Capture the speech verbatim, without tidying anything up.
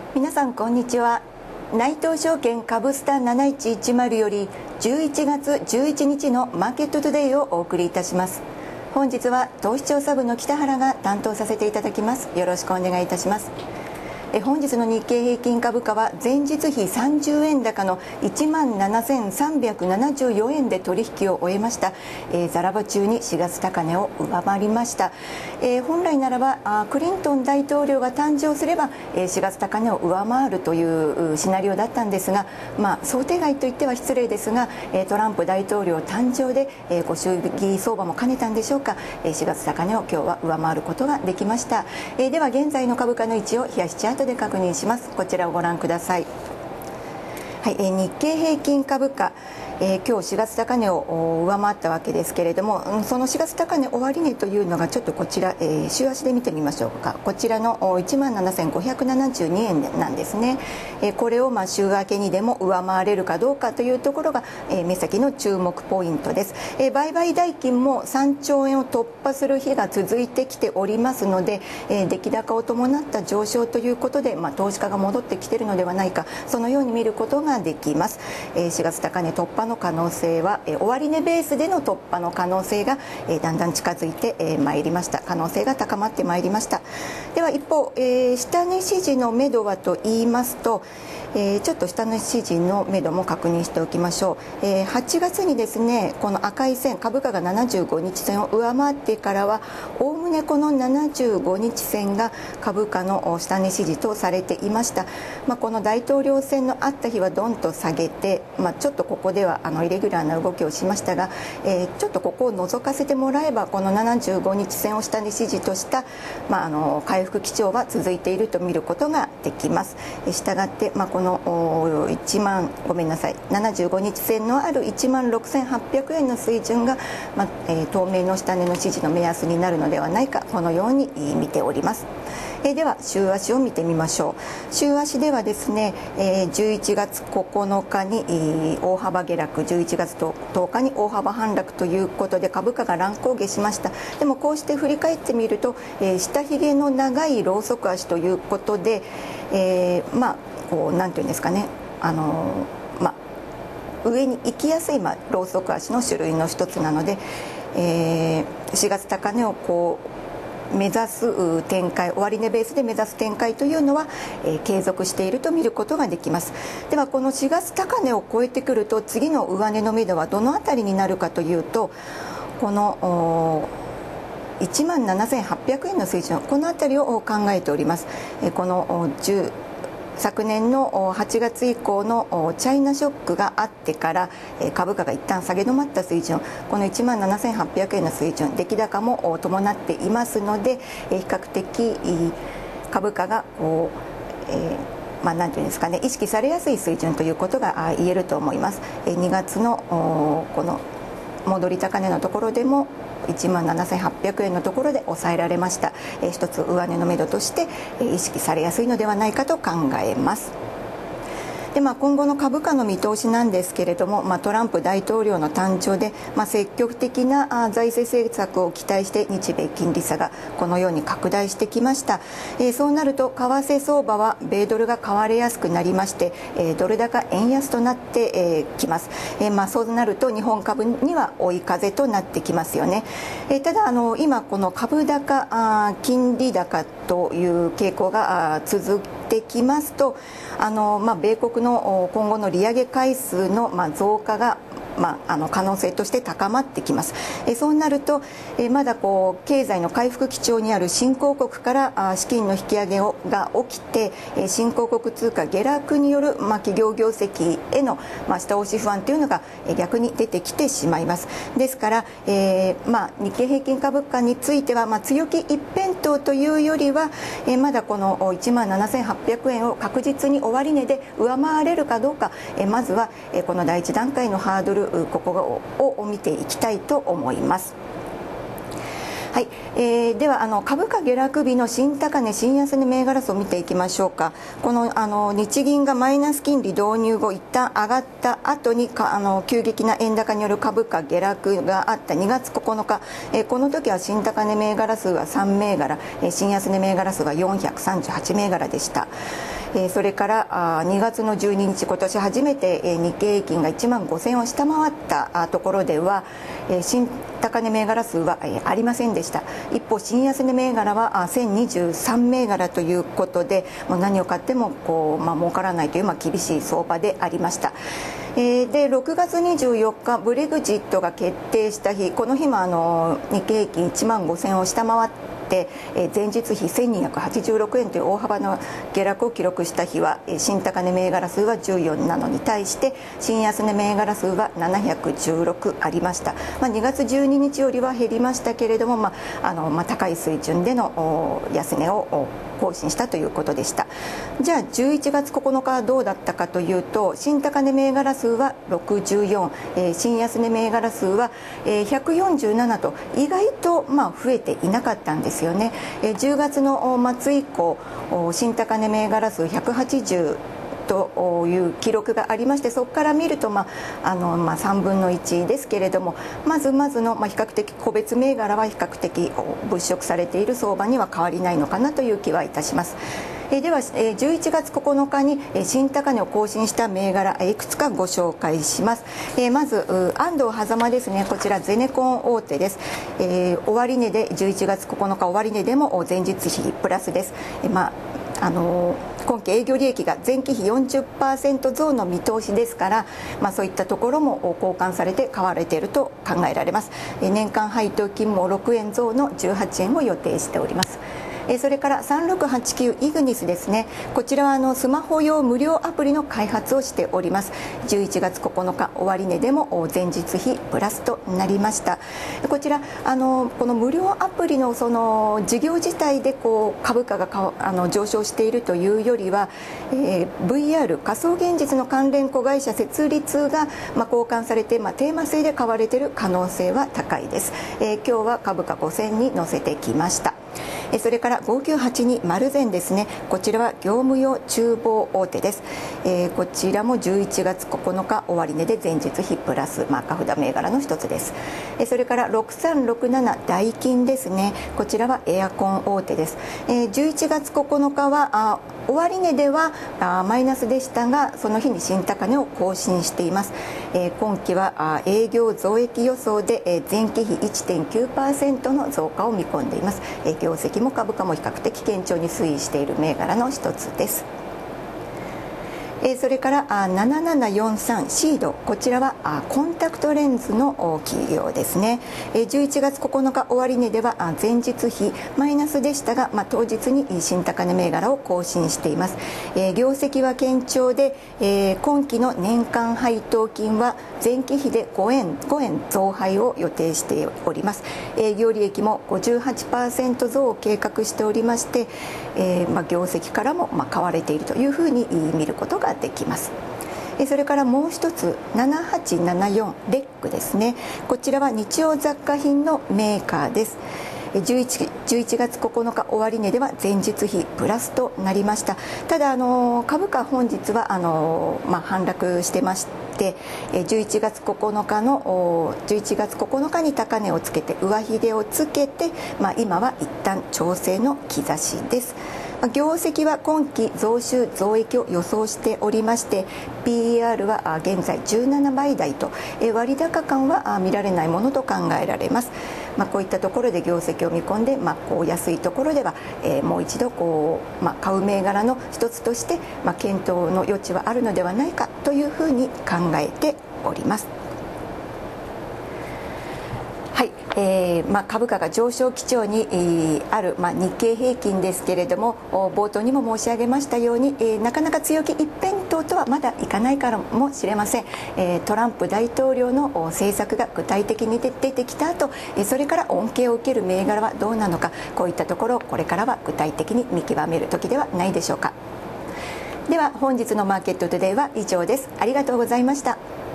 皆さんこんにちは。内藤証券株スタなないちいちまるよりじゅういちがつじゅういちにちのマーケットトゥデイをお送りいたします。本日は投資調査部の北原が担当させていただきます。よろしくお願いいたします。え本日の日経平均株価は前日比さんじゅうえん高のいちまんななせんさんびゃくななじゅうよえんで取引を終えました。えー、ザラバ中にしがつ高値を上回りました。えー、本来ならばあクリントン大統領が誕生すれば、えー、しがつ高値を上回るというシナリオだったんですが、まあ、想定外といっては失礼ですが、えー、トランプ大統領誕生で、えー、ご祝儀相場も兼ねたんでしょうか、えー、しがつ高値を今日は上回ることができました。えー、では現在の株価の位置を冷やしチャートで確認します。こちらをご覧ください。はい、えー、日経平均株価、えー、今日しがつ高値を上回ったわけですけれども、そのしがつ高値終値というのがちょっとこちら、えー、週足で見てみましょうか。こちらのいちまんななせんごひゃくななじゅうにえんなんですね。えー、これをまあ週明けにでも上回れるかどうかというところが、えー、目先の注目ポイントです。えー、売買代金もさんちょうえんを突破する日が続いてきておりますので、えー、出来高を伴った上昇ということで、まあ、投資家が戻ってきているのではないか、そのように見ることができます。えー、しがつ高値突破の可能性は、えー、終値ベースでの突破の可能性が、えー、だんだん近づいてまい、えー、りました。可能性が高まってまいりました。では一方、えー、下値支持のめどはと言いますと、えー、ちょっと下値支持のめども確認しておきましょう。えー、はちがつにですね、この赤い線、株価がななじゅうごにちせんを上回ってからはおおむねこのななじゅうごにちせんが株価の下値支持とされていました。まあ、この大統領選のあった日はドンと下げて、まあ、ちょっとここではあのイレギュラーな動きをしましたが、えー、ちょっとここを覗かせてもらえばこのななじゅうごにちせんを下値支持とした、まあ、あの回復基調は続いていると見ることができます。したがって、まあ、このいちまんごめんなさいななじゅうごにちせんのあるいちまんろくせんはっぴゃくえんの水準が、まあえー、当面の下値の支持の目安になるのではないか、このように見ております。えー、では週足を見てみましょう。週足ではですね、えー、じゅういちがつここのかに、えー、大幅下落、じゅういちがつとおかに大幅反落ということで株価が乱高下しました。でもこうして振り返ってみると、えー、下髭の長いロウソク足ということで、えー、まあこうなんていうんですかね、あのー、まあ上に行きやすい、まあ、ロウソク足の種類の一つなので、えー、しがつ高値をこう目指す展開、終値ベースで目指す展開というのは、えー、継続していると見ることができます。ではこのしがつ高値を超えてくると次の上値の目処はどのあたりになるかというと、このいちまんななせんはっぴゃくえんの水準、このあたりを考えております。えー、このじゅう昨年のはちがつ以降のチャイナショックがあってから株価が一旦下げ止まった水準、このいちまんななせんはっぴゃくえんの水準、出来高も伴っていますので、比較的株価がこう、えーまあ、なんていうんですかね、意識されやすい水準ということが言えると思います。にがつのこの戻り高値のところでもいちまんななせんはっぴゃくえんのところで抑えられました。えー、一つ上値の目処として、えー、意識されやすいのではないかと考えます。でまあ、今後の株価の見通しなんですけれども、まあ、トランプ大統領の誕生で、まあ、積極的な財政政策を期待して日米金利差がこのように拡大してきました。えー、そうなると為替相場は米ドルが買われやすくなりまして、えー、ドル高円安となってき、えー、ます。えーまあ、そうなると日本株には追い風となってきますよね。えー、ただあの今この株高あ金利高という傾向が続いてきますと、あの、まあ、米国の今後の利上げ回数のまあ増加がまあ、あの可能性として高まってきます。えそうなると、えまだこう経済の回復基調にある新興国からあ資金の引き上げをが起きて、え新興国通貨下落による、まあ、企業業績への、まあ、下押し不安というのが、え逆に出てきてしまいます。ですから、えーまあ、日経平均株価については、まあ、強気一辺倒というよりは、えまだこのいちまんななせんはっぴゃくえんを確実に終値で上回れるかどうか、えまずは、えこの第一段階のハードル、ここを見ていきたいと思います。はい、えー、ではあの株価下落日の新高値新安値銘柄数を見ていきましょうか。このあの日銀がマイナス金利導入後一旦上がった後にかあの急激な円高による株価下落があったにがつここのか、えー、この時は新高値銘柄数はさん銘柄、えー、新安値銘柄数はよんひゃくさんじゅうはち銘柄でした。 それからにがつのじゅうににち、今年初めて日経平均がいちまんごせんを下回ったところでは新高値銘柄数はありませんでした。一方、新安値銘柄はせんにじゅうさんめいがらということで、もう何を買ってもこう、まあ、儲からないという、まあ、厳しい相場でありました。でろくがつにじゅうよっかブレグジットが決定した日、この日もあの日経平均いちまんごせんを下回って前日比せんにひゃくはちじゅうろくえんという大幅な下落を記録した日は新高値銘柄数はじゅうよんなのに対して新安値銘柄数はななひゃくじゅうろくありました。まあ、にがつじゅうににちよりは減りましたけれども、まああのまあ、高い水準での安値を更新したということでした。じゃあじゅういちがつここのかはどうだったかというと、新高値銘柄数はろくじゅうよん、えー、新安値銘柄数はひゃくよんじゅうななと意外とまあ増えていなかったんですよね。えー、じゅうがつの末以降新高値銘柄数ひゃくはちじゅうという記録がありまして、そこから見ると、まああのまあ、さんぶんのいちですけれども、まずまずの、まあ、比較的個別銘柄は比較的物色されている相場には変わりないのかなという気はいたします。えではじゅういちがつここのかに新高値を更新した銘柄いくつかご紹介します。えまず安藤狭間ですね。こちらゼネコン大手です。えー、終値でじゅういちがつここのか終値でも前日比プラスです。えまああの今期営業利益が前期比 よんじゅっパーセント 増の見通しですから、まあ、そういったところも交換されて買われていると考えられます。年間配当金もろくえん増のじゅうはちえんを予定しております。それからさんろくはちきゅうイグニスですね。こちらはあのスマホ用無料アプリの開発をしております。じゅういちがつここのか終値でも前日比プラスとなりました。こちらあのこの無料アプリのその事業自体でこう株価がかあの上昇しているというよりは、えー、ブイアール 仮想現実の関連子会社設立が、まあ、交換されて、まあ、テーマ性で買われている可能性は高いです。えー、今日は株価ごせんに乗せてきました。それからごきゅうはちに丸善ですね。こちらは業務用厨房大手です。えー、こちらもじゅういちがつここのか終値で前日比プラス、まあ、赤札銘柄の一つです。えー、それからろくさんろくななダイキンですね。こちらはエアコン大手です。えー、じゅういちがつここのかはあ終値ではあマイナスでしたが、その日に新高値を更新しています。えー、今期はあ営業増益予想で、えー、前期比 いってんきゅうパーセント の増加を見込んでいます。えー、業績も株価も比較的堅調に推移している銘柄の一つです。えー、それからあななななよんさんシード、こちらはあコンタクトレンズの企業ですね。えー、じゅういちがつここのか終値ではあ前日比マイナスでしたが、まあ、当日に新高値銘柄を更新しています。えー、業績は堅調で、えー、今期の年間配当金は前期比でごえん増配を予定しております。営業利益も ごじゅうはちパーセント 増を計画しておりまして、えーまあ、業績からもまあ買われているというふうに見ることができます。それからもう一つななはちななよんレックですね。こちらは日用雑貨品のメーカーです。じゅういちがつここのか終値では前日比プラスとなりました。ただあの株価本日はあの、まあ、反落してましてじゅういちがつここのかのじゅういちがつここのかに高値をつけて上髭をつけて、まあ、今は一旦調整の兆しです。業績は今期増収増益を予想しておりまして ピーイーアール は現在じゅうななばい台と割高感は見られないものと考えられます。まあ、こういったところで業績を見込んで、まあ、こう安いところでは、えー、もう一度こう、まあ、買う銘柄の一つとして、まあ、検討の余地はあるのではないかというふうに考えております。はい、えーまあ、株価が上昇基調に、えー、ある、まあ、日経平均ですけれども、冒頭にも申し上げましたように、えー、なかなか強気一辺倒とはまだいかないからもしれません。えー、トランプ大統領の政策が具体的に出てきた後、えー、それから恩恵を受ける銘柄はどうなのか、こういったところをこれからは具体的に見極める時ではないでしょうか。では本日のマーケットトゥデイは以上です。ありがとうございました。